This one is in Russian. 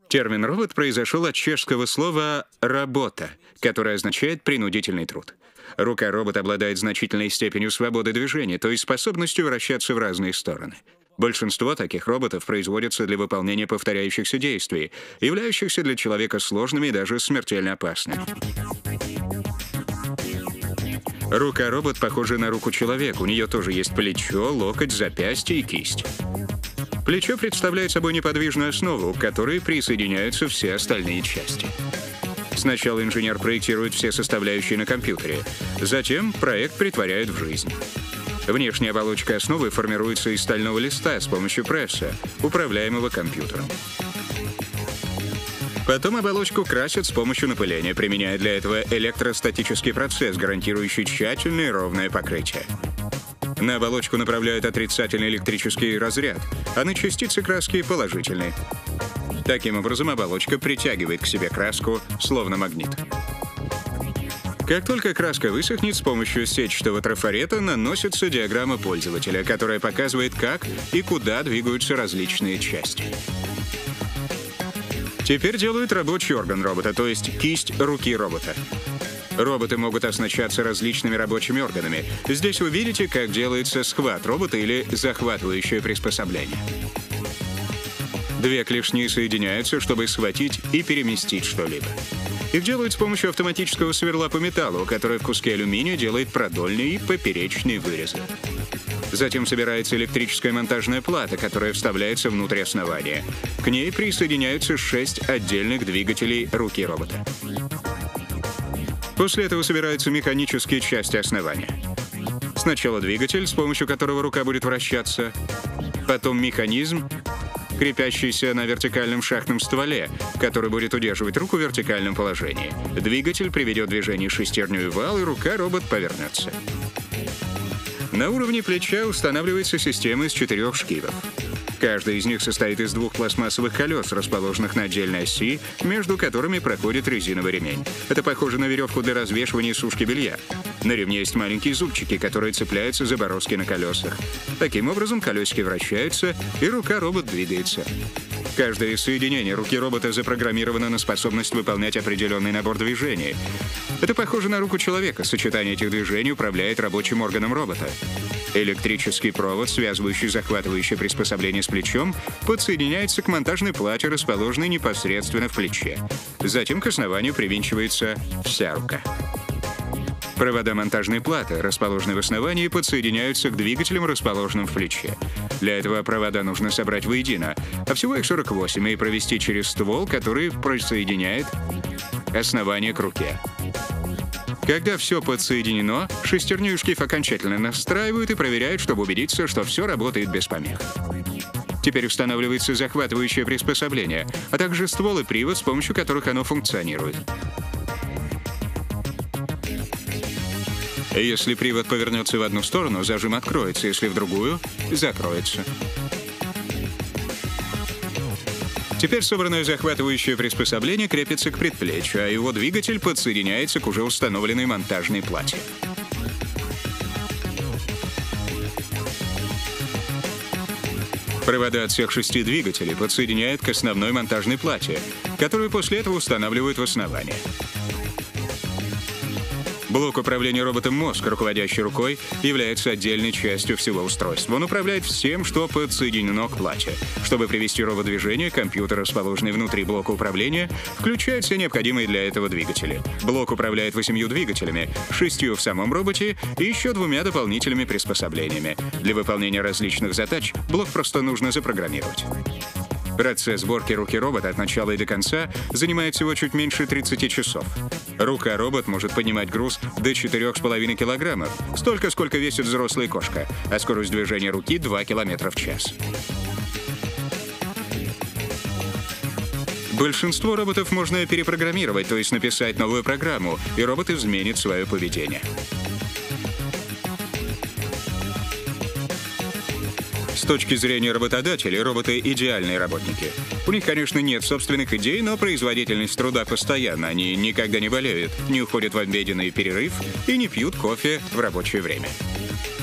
Термин «робот» произошел от чешского слова «работа», которое означает «принудительный труд». Рука робота обладает значительной степенью свободы движения, то есть способностью вращаться в разные стороны. Большинство таких роботов производятся для выполнения повторяющихся действий, являющихся для человека сложными и даже смертельно опасными. Рука-робот похожа на руку человека. У нее тоже есть плечо, локоть, запястье и кисть. Плечо представляет собой неподвижную основу, к которой присоединяются все остальные части. Сначала инженер проектирует все составляющие на компьютере, затем проект претворяет в жизнь. Внешняя оболочка основы формируется из стального листа с помощью пресса, управляемого компьютером. Потом оболочку красят с помощью напыления, применяя для этого электростатический процесс, гарантирующий тщательное и ровное покрытие. На оболочку направляют отрицательный электрический разряд, а на частицы краски — положительный. Таким образом, оболочка притягивает к себе краску, словно магнит. Как только краска высохнет, с помощью сетчатого трафарета наносится диаграмма пользователя, которая показывает, как и куда двигаются различные части. Теперь делают рабочий орган робота, то есть кисть руки робота. Роботы могут оснащаться различными рабочими органами. Здесь вы видите, как делается схват робота или захватывающее приспособление. Две клешни соединяются, чтобы схватить и переместить что-либо. Их делают с помощью автоматического сверла по металлу, которое в куске алюминия делает продольные и поперечные вырезы. Затем собирается электрическая монтажная плата, которая вставляется внутрь основания. К ней присоединяются 6 отдельных двигателей руки робота. После этого собираются механические части основания. Сначала двигатель, с помощью которого рука будет вращаться, потом механизм, крепящийся на вертикальном шахтном стволе, который будет удерживать руку в вертикальном положении. Двигатель приведет в движение шестерню и вал, и рука-робот повернется. На уровне плеча устанавливается система из 4 шкивов. Каждый из них состоит из 2 пластмассовых колес, расположенных на отдельной оси, между которыми проходит резиновый ремень. Это похоже на веревку для развешивания и сушки белья. На ремне есть маленькие зубчики, которые цепляются за бороздки на колесах. Таким образом, колесики вращаются, и рука-робот двигается. Каждое соединение руки робота запрограммировано на способность выполнять определенный набор движений. Это похоже на руку человека. Сочетание этих движений управляет рабочим органом робота. Электрический провод, связывающий захватывающее приспособление с плечом, подсоединяется к монтажной плате, расположенной непосредственно в плече. Затем к основанию привинчивается вся рука. Провода монтажной платы, расположенные в основании, подсоединяются к двигателям, расположенным в плече. Для этого провода нужно собрать воедино, а всего их 48, и провести через ствол, который присоединяет основание к руке. Когда все подсоединено, шестерню и шкив окончательно настраивают и проверяют, чтобы убедиться, что все работает без помех. Теперь устанавливается захватывающее приспособление, а также ствол и привод, с помощью которых оно функционирует. Если привод повернется в одну сторону, зажим откроется, если в другую — закроется. Теперь собранное захватывающее приспособление крепится к предплечью, а его двигатель подсоединяется к уже установленной монтажной плате. Провода от всех 6 двигателей подсоединяют к основной монтажной плате, которую после этого устанавливают в основание. Блок управления роботом мозг, руководящий рукой, является отдельной частью всего устройства. Он управляет всем, что подсоединено к плате. Чтобы привести робот в движение, компьютер, расположенный внутри блока управления, включает все необходимые для этого двигатели. Блок управляет 8 двигателями, 6 в самом роботе и еще 2 дополнительными приспособлениями. Для выполнения различных задач блок просто нужно запрограммировать. Процесс сборки руки робота от начала и до конца занимает всего чуть меньше 30 часов. Рука-робот может поднимать груз до 4,5 килограммов, столько, сколько весит взрослая кошка, а скорость движения руки — 2 километра в час. Большинство роботов можно перепрограммировать, то есть написать новую программу, и робот изменит свое поведение. С точки зрения работодателей, роботы — идеальные работники. У них, конечно, нет собственных идей, но производительность труда постоянна. Они никогда не болеют, не уходят в обеденный перерыв и не пьют кофе в рабочее время.